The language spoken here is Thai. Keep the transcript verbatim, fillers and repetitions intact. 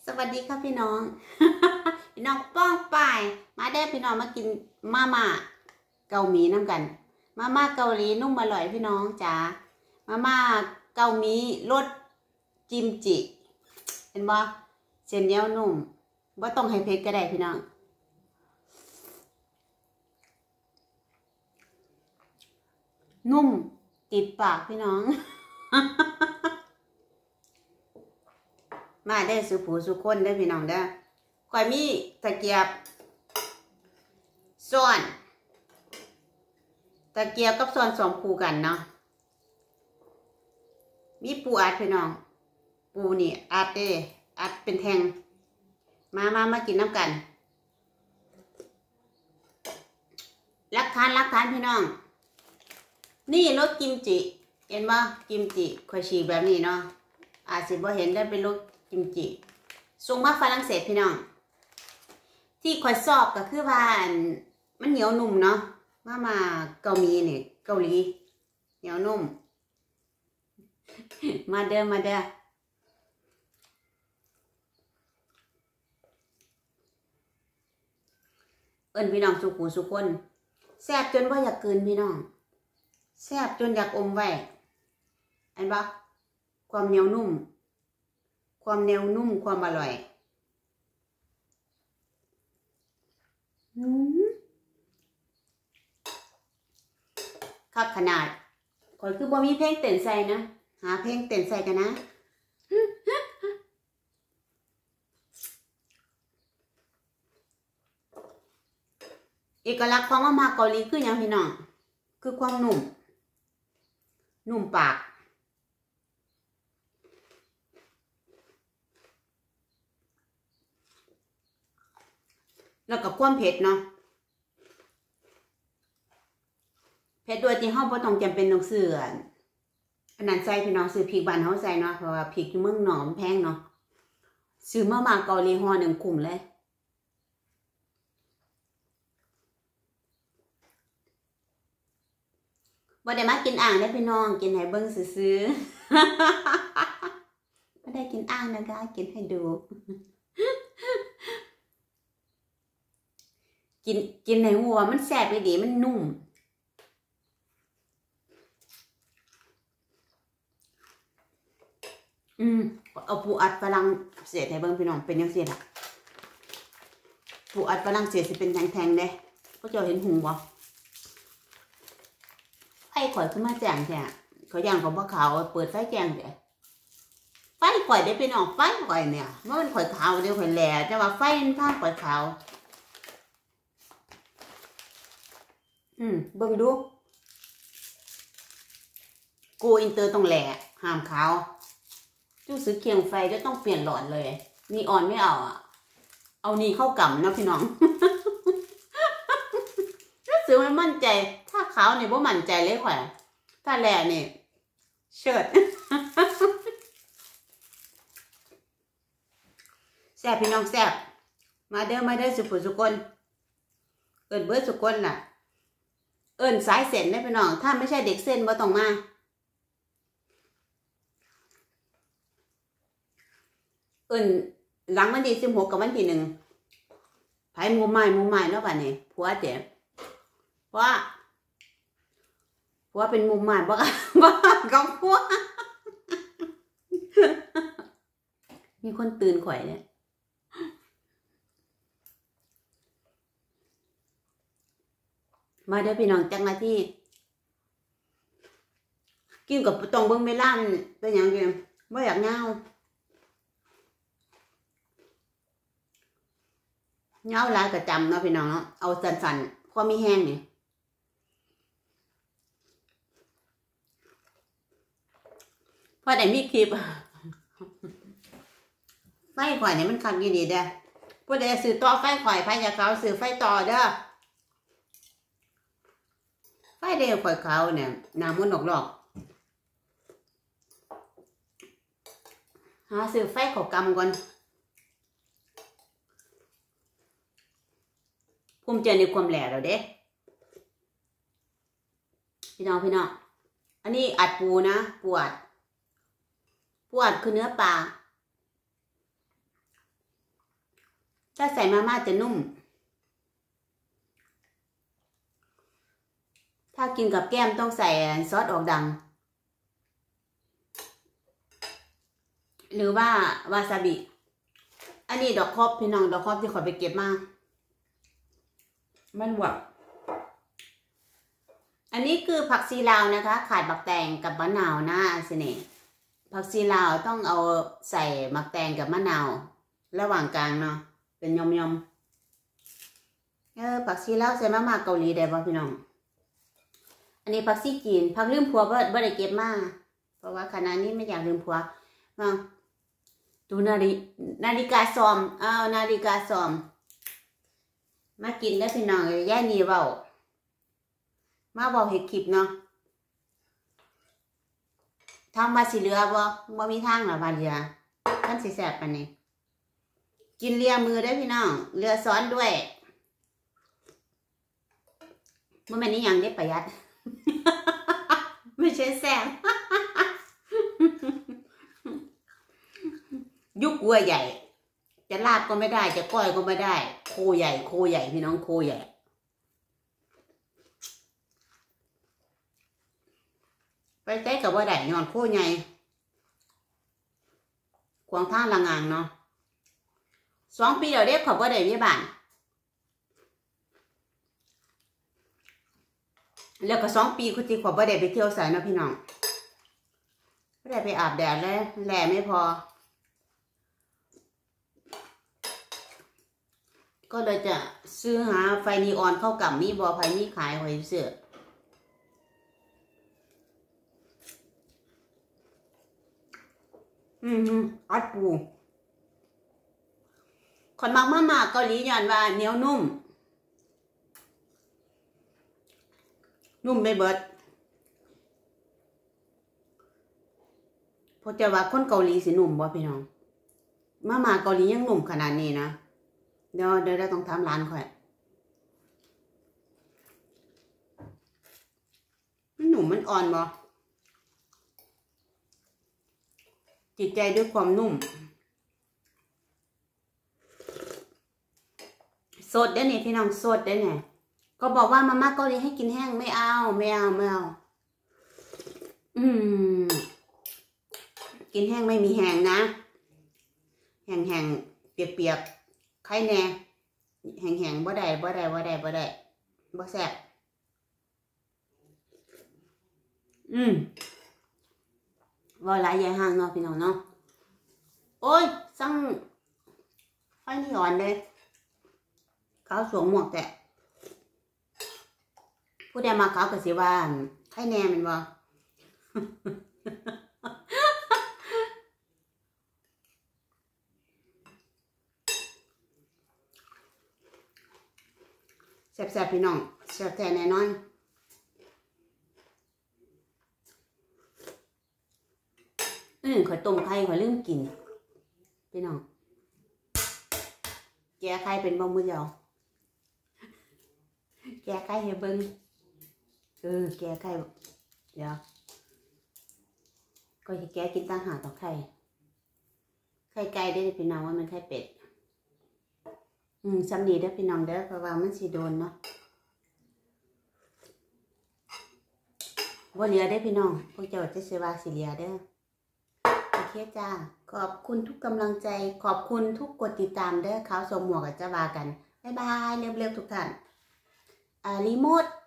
สวัสดีค่ะพี่น้อง พี่น้องป้องป่ายมาได้พี่น้องมากินมาม่าเกาหลีน้ำกันมาม่าเกาหลีนุ่มอร่อยพี่น้องจ๋ามาม่าเกาหลีรสจิมจิเห็นบ่เส้นเหนียวนุ่มบ่ต้องให้เผ็ดก็ได้พี่น้องนุ่มติดปากพี่น้อง มาได้สุผูสุคนได้พี่น้องได้ก่อยมีตะเกียบส่วนตะเกียบกับส่วนสองคู่กันเนาะมีปูอัดพี่น้องปูนี่อัดเด้อัดเป็นแทงมามามากินน้ำกันรักทานรักทานพี่น้องนี่รสกิมจิเห็นบ่กิมจิค่อยฉีกแบบนี้เนาะอาจสิบ่เห็นได้เป็นรสกิมจิส่งมาฝรั่งเศสพี่น้องที่ค่อยชอบก็คือว่ามันเหนียวนุ่มเนาะมามาเกาหลีเนี่ยเกาหลีเหนียวนุ่ม มาเด้อมาเด้อเอิ้นพี่น้องสุขุสุคนแซ่บจนว่าอยากกินพี่น้องแซ่บจนอยากอมไว้อันบ่ความเหนียวนุ่มความเหนียวนุ่มความอร่อยคักขนาดก่อนคือบ่มีเพลงเต้นใส่นะหาเพลงเต้นใส่กันนะเอกลักษณ์ของมาม่าเกาหลีคืออย่างพี่น้องคือความนุ่มนุ่มปากแล้วก็ความเผ็ดเนาะเผ็ดโดยที่เฮาบ่ต้องจำเป็นต้องซื้ออันนั้นใส่พี่น้องซื้อพริกบ้านเฮาใส่เนาะเพราะว่าพริกที่เมืองนอกมันแพงเนาะซื้อมาม่าเกาหลีห่อหนึ่งคุ้มเลยบ่ได้มากินอ่างได้พี่น้องกินให้เบิ่งซื่อๆบ่ได้กินอ่างนะคะกินให้ดูกินกินในหัวมันแซ่บไปดีมันนุ่มอืมเอาปูอัดฝรั่งเศสให้เบิ่งพี่น้องเป็นยังไงล่ะปูอัดฝรั่งเศสสิเป็นแทงๆเด้เขาจะเห็นหุงบ่ไฟข่อยขึ้นมาแจ้งแท้เขาย่างของบ่ขาวเปิดไฟแจ้งเด้ไฟข่อยได้พี่น้องไฟข่อยเนี่ยมันข่อยขาวเดี๋ยวข่อยแหล่แต่ว่าไฟมันพาข่อยขาวอืมเบิ่งดูกูอินเตอร์ต้องแหล่ห้ามขาวจู้ซื้อเคียงไฟจะต้องเปลี่ยนหลอดเลยนี่อ่อนไม่เอาอ่ะเอานี่เข้ากำนะพี่น้อง ซื้อไม่มั่นใจถ้าขาวเนี่ยบ่มั่นใจเลยข่อยถ้าแหล่เนี่ยเชิด แซ่บพี่น้องแซ่บมาเด้อมาเด้อสุขุสุคนเอิ้นเบิดสุคนล่ะเอิ้นสายเส้นได้พี่น้องถ้าไม่ใช่เด็กเส้นบ่ต้องมาเอิ้นหลังวันที่สิบหกกับวันที่หนึ่งไผหมู่ใหม่หมู่ใหม่เนาะบัดนี้ผัวเจ็บเพราะผัวเป็นหมู่ใหม่บ่บ่กับผัว มีคนตื่นข่อยเนี่ยมาเด้อพี่น้องจังนาทีกินกับตองเบิ้งเวลาเป็นอย่างเดียวไม่อยากเงาเงาหลายกระจำเนาะพี่น้องเนาะเอาสันๆพอมีแห้งเนี่ยพอได้มีคลิปไฟข่อยเนี่ยมันคันดีๆเด้อพอได้ซื้อต่อไฟข่อยไฟยาขาวซื้อไฟต่อเด้อไฟเดียวข่อยขาวเนี่ยน้ำมันหลอกๆหาซื้อไฟขอกำก่อนภูมิใจในความแหล่เราเด้พี่น้องพี่น้องอันนี้อัดปูนะปูอัดปูอัดคือเนื้อปลาถ้าใส่มาม่าจะนุ่มถ้ากินกับแก้มต้องใส่ซอสออกดังหรือว่าวาซาบิอันนี้ดอกคอบพี่น้องดอกคอบที่ขอไปเก็บมามันหวานอันนี้คือผักซีลาวนะคะขาดบักแตงกับมะนาวนะสิเน่ผักซีลาวต้องเอาใส่บักแตงกับมะนาวระหว่างกลางเนาะเป็นยมยมเออผักซีลาวใส่มาม่าเกาหลีได้ป่ะพี่น้องอันนี้ผักซีจีนผักลืมผัวบ่บ่ได้เก็บมาเพราะว่าขณะนี้ไม่อยากลืมผัวมาดูนาฬินาฬิกาซอมอ้าวนาฬิกาซอมมากินได้พี่น้องแย่นี่เบามาบอกเห็ดคลิปเนาะทางมาสิเรือบ่บ่มีทางหรอมาเรือท่านสิแสบปานนี้กินเลียมือได้พี่น้องเรือซ้อนด้วยมันเป็นนี่ยังได้ประหยัด ไม่ใช่แซม ยุกวัวใหญ่จะลาบก็ไม่ได้จะก้อยก็ไม่ได้โคใหญ่โคใหญ่พี่น้องโคใหญ่ไปใช้กับว่าได้นอนโคใหญ่ขวางทางละงางเนาะสองปีเดี๋ยวเด็กขอบว่าได้ยี่บ้านแล้วก็สองปีคุณจีขอบว่าได้ไปเที่ยวสายนะพี่น้องไม่ได้ไปอาบแดดแล้วแหล่ไม่พอก็เลยจะซื้อหาไฟนีออนเข้ากับมีบอไฟมีขายหอยเสืออืมอัดปูคนมากมากเกาหลีย้อนว่าเหนียวนุ่มนุ่มไม่เบิดพอจะว่าคนเกาหลีสินุ่มบ่พี่น้องมามาเกาหลียังนุ่มขนาดนี้นะเดี๋ยวเดี๋ยวเราต้องทำร้านค่อยมันหนุ่มมันอ่อนบ่จิตใจด้วยความนุ่มสดได้เนี่ยพี่น้องสดได้เนี่ยก็บอกว่ามาม่าเกาหลีให้กินแห้งไม่เอาไม่เอาไม่เอาอืมกินแห้งไม่มีแห้งนะแห้งแห้งเปียกเปียกใครแน่แห้งแห้งบ่ได้บ่ได้บ่ได้บ่ได้บ่แซ่บอืมว่าหลายอย่างห่างเนาะพี่น้องเนาะโอ้ยสั่งไฟนี่อ่อนเลยเขาสวมหมวกแต่ผู้ใดมาเขาก็สิว่าใครแน่มันบ่แซ่บๆพี่น้องแซ่บแท้แน่นอนอืมข่อยต้มไข่ข่อยลืมกินพี่น้องแกะไข่เป็นบ่มือเดียวแกะไข่ให้เบิ่งเออแกะไข่เดี๋ยวก็สิแกะกินต่างหากต่อไข่ไข่ไก่ได้พี่น้องว่ามันไข่เป็ดอืมซ้ำดีเด้อพี่น้องเด้อเพราะว่ามันสิโดนเนาะบ่เหลือได้พี่น้องพวกเจ้าจะสิว่าสิเหลือเด้อโอเคจ้าขอบคุณทุกกำลังใจขอบคุณทุกกดติดตามเด้อขาวสมหมวกกับจะว่ากันบ๊ายบายเร็วๆทุกท่านอ่ารีโมท